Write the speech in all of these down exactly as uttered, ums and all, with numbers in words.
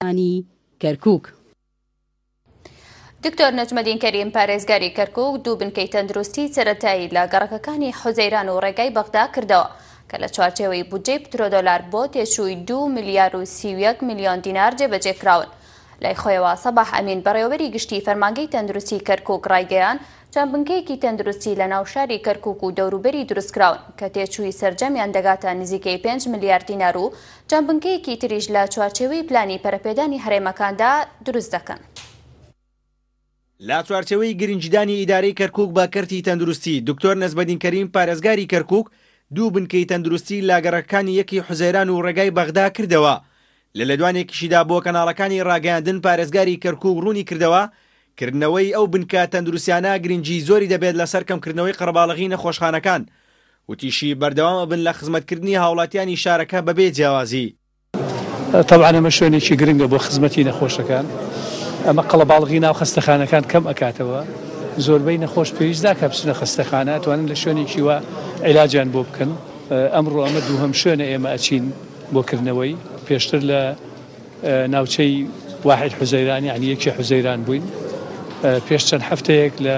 کەرکووک. دکتۆر نەجمەدین کەریم پارێزگاری کەرکووک دوو بنکەی تەندروستی سەرەتایی لە گەڕەکەکانی حوزەیران و ڕێگای بەغدا کردەوە کە لە چوارچێوەی بودجەی پترۆدۆلار بۆ تێچووی دوو ملیار و سی و یەک میلیۆن دینار جێبەجێکراون. لای خۆیەوە سەباح ئەمین بەڕێوەبەری گشتی فەرمانگەی تەندروستی کەرکووک ڕایگەیان چەند بنکەیەکی تەندروستی لە ناو شاری کەرکووک و دەوروبەری دروستکراون کە تێچووی سەرجەمیان دەگاتە نزیکەی پێنج ملیار دینار و چەند بنکەیەکی تریش لە چوارچێوەی پلانی پەرەپێدانی هەرێمەکاندا دروست دەکەن. لا چوارچێوەی گرنگجدانی ئیدارەی کەرکووک بە کەرتی تەندروستی دکتۆر نەجمەدین کەریم پارێزگاری کەرکووک دوو بنکەی تەندروستی لا گەڕەکەکانی یەکی حوزەیران و ڕێگای بەغدا کردەوە. لە لەدوانێکیشیدا بۆ کەناڵەکانی ڕاگەیاندن پارێزگاری کەرکووک ڕوونی کردەوە کردنەوەی ئەو بنکە تەندروستیانە گرنگی زۆری دەبێت لەسەر کەمکردنەوەی قەرەباڵغی نەخۆشخانەکان وتیشی بەردەوامە بن لە خزمەتکردنی هاوڵاتیانی شارەکە بەبێ جیاوازی. طبعا ئەمە شوێنێکی گرنگە بۆ خزمەتی نەخۆشەکان. ئەمە قەڵەباڵغی ناو خەستەخانەکان کەم ئەکاتەوە زۆربەی نەخۆش پێویست کە بچنە خەستەخانە توانن لە شوێنێکی وا عیلاجیان بۆ بکەن. ئەمڕۆ ئەمە دووهەم شوێنە ئێمە ئەچین بۆکردنەوەی پێشتر لە ناوچەی واحد حوزەیران یعنی یەکی حوزەیران بووین پێش چەند هەفتەیەک لە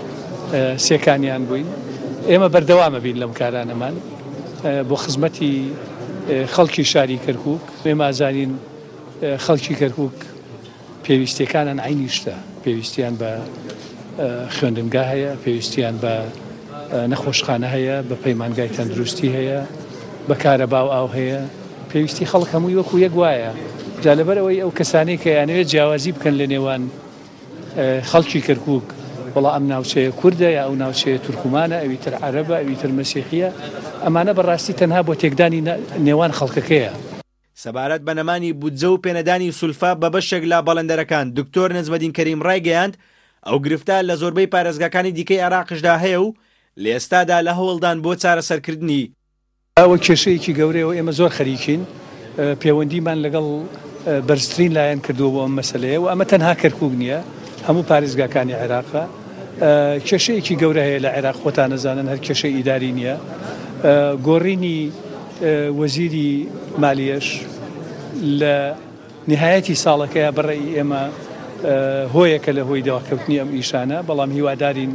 سێکانیان بووین. ئێمە بەردەوامە بین لەم کارانەمان بۆ خزمەتی خەڵکی شاری کەرکووک. ئێمە ئازانین خەڵکی کەرکووک پێویستیەکانان عینی شتە پێویستیان بە خوێندنگا هەیە پێویستیان بە نەخۆشخانە هەیە بە پەیمانگای تەندروستی هەیە بە کارەبا و ئاو هەیە پێویستی خەڵک هەمووی وەکو یەک وایە. جا لەبەرەوەی ئەو کەسانەی کە یانەوێت جیاوازی بکەن لە نێوان خەڵکی کەرکووک وڵا ئەم ناوچەیە کوردە یا ئەو ناوچەیە تورکمانە ئەویتر عەرەبە ئەویتر مەسیحیە ئەمانە بەڕاستی تەنها بۆ تێکدانی نێوان خەڵکەکەیە. سەبارەت بە نەمانی بودجە و پێنەدانی سولفا بە بەشێک لە بەڵێندەرەکان دکتۆر نەجمەدین کەریم ڕایگەیاند ئەو گرفتە لە زۆربەی پارێزگاکانی دیکەی عێراقشدا هەیە و لە ئێستادا لە هەوڵدان بۆ چارەسەرکردنی. ئەوە کێشەیەکی گەورەیەوە ئێمە زۆر خەریکین پەیوەندیمان لەگەڵ بەرزترین لایەن کردووە بۆ ئەم مەسەلەیە و ئەمە تەنها کەرکووک نییە هەموو پارێزگاکانی عێراقە. کێشەیەکی گەورە هەیە لە عێراق خۆتان نەزانن هەر کێشەی ئیداری نییە. گۆڕینی وەزیری مالیەش لە نهایەتی ساڵەکەیە بەڕێی ئێمە هۆیەکە لە هۆی داواکەوتنی ئەم ئیشانە بەڵام هیوادارین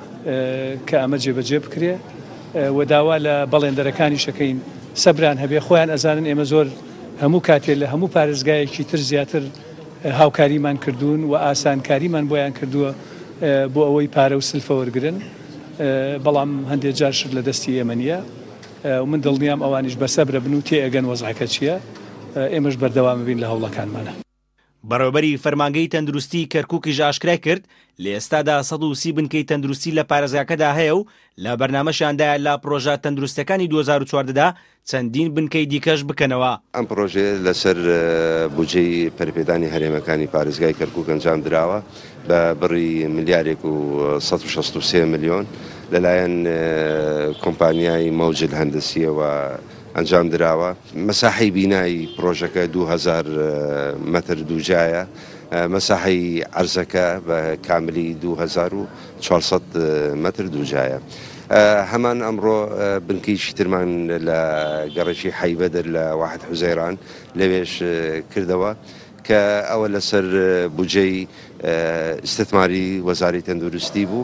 کە ئەمە جێبەجێ بکرێ و داوا لە بەڵێندەرەکانی شەکەین سەبران هەبێ خۆیان ئەزانن ئێمە زۆر هەموو کاتێ لە هەموو پارێزگایەکی تر زیاتر هاوکاریمان کردوون و ئاسانکاریمان بۆیان کردووە بۆ ئەوەی پارە و سلفە وەرگرن بەڵام هەندێک جارشت لە دەستی ئێمە نییە و من دڵنیام ئەوانیش بە سەبرە بن و تێئەگەن وەزعەکە چییە ئێمەش بەردەوام بین لە هەوڵەکانمانە. بەڕێوەبەری فەرمانگەی تەندروستی کەرکووکیش ئاشکرای کرد لە ئێستادا سەد و سی بنکەی تەندروستی لە پارێزگاکەدا هەیە و لە بەرنامەشاندایە لە پرۆژە تەندروستەکانی دوو هەزار و چواردەدا چەندین بنکەی دیکەش بکەنەوە. ئەم پرۆژێ لەسەر بودجەی پەرپێدانی هەرێمەکانی پارێزگای کەرکووک ئەنجام دراوە بە بڕی ملیارێک و سەد و شەست و سێ ملیۆن لەلایەن کۆمپانیای مەوجل هەندسیەوە ئەنجام دراوە. مەساحەی بینایی پرۆژەکە دوو هەزار مەتر دووجایە مەساحەی عەرزەکە بە کاملی دوو هەزار و چوارسەد مەتر دووجایە. هەمان ئەمڕۆ بنکەیشی ترمان لە گەڕێکی حەیبەدر لە واحد حوزەیران لەوێش کردەوە کە ئەوە لەسەر بودجەی استثماری وەزارەتی تەندروستی بوو.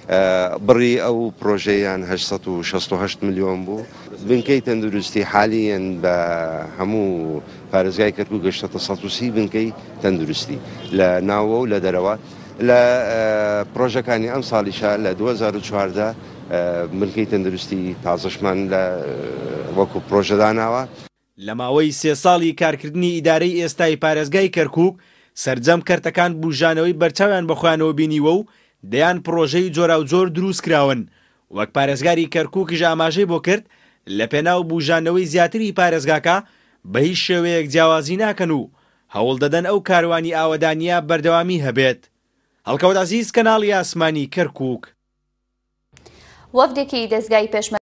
بڕی ئەو پرۆژەیان هەشت و شەست و هەشت ملیۆن بوو. بنکەی تەندروستی حالیان بە هەموو پارێزگای کەرکووک گەشتە سەد و سی بنکەی تەندروستی لە ناوە و لە دەرەوە. لە پرۆژەکانی ئەم ساڵیشە لە دوو هەزار و چواردە بنکەی تەندروستی تازەشمان لە وەکو پرۆژەداناوە. لە ماوەی سێ ساڵی کارکردنی ئیدارەی ئێستای پارێزگای کەرکووک سەرجەم کەرتەکان بوژانەوەی بەرچاویان بەخۆیانەوە بینیوە و دەیان پرۆژەی جۆرا و جۆر دروست کراون. وەک پارێزگاری کەرکووکیش ئاماژەی بۆ کرد لە پێناو بوژانەوەی زیاتری پارێزگاکە بە هیچ شێوەیەک جیاوازی ناکەن و هەوڵ دەدەن ئەو کاروانی ئاوەدانیە بەردەوامی هەبێت. هەڵکەوت عەزیز کەناڵی ئاسمانی کەرکووک. وەفدێکی دەستگای پێشمەرگە